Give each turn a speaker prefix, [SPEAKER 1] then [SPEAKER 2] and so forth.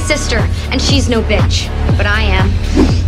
[SPEAKER 1] sister, and she's no bitch. But I am.